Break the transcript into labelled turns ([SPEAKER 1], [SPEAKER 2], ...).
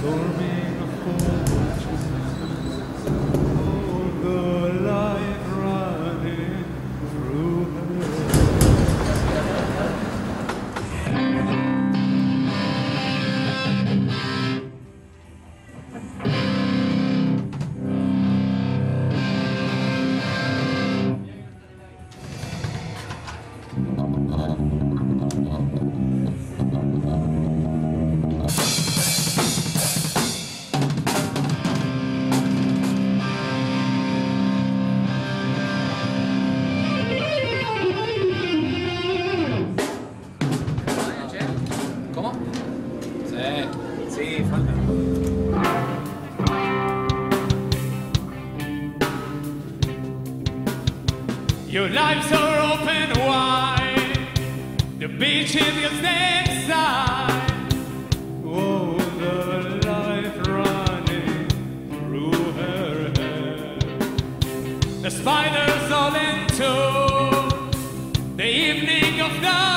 [SPEAKER 1] storming fortunes, all the light running through her.
[SPEAKER 2] ¿Cómo? Sí, falta.
[SPEAKER 1] Your lips are open wide, the beach is your next side. Oh, the light running through her hair. The spiders all into the evening of night.